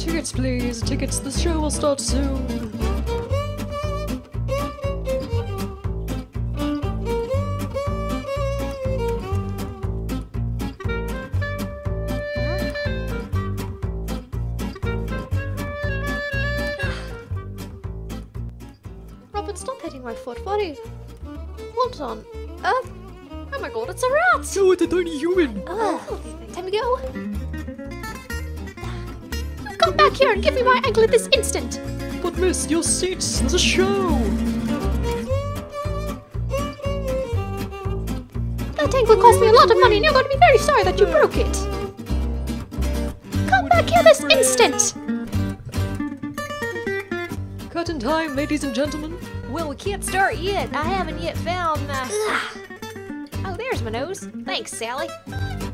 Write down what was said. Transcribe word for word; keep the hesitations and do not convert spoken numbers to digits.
Tickets, please. Tickets. The show will start soon. Robin, stop hitting my foot. What are you? Hold on. Uh, oh my god, it's a rat! No, it's a tiny human. Uh, time to go. Come back here and give me my anklet this instant! But miss, your seats. There's a show. That anklet cost me a lot of money and you're going to be very sorry that you broke it. Come back here this instant! Curtain time, ladies and gentlemen. Well, we can't start yet. I haven't yet found, uh... Oh, there's my nose. Thanks, Sally.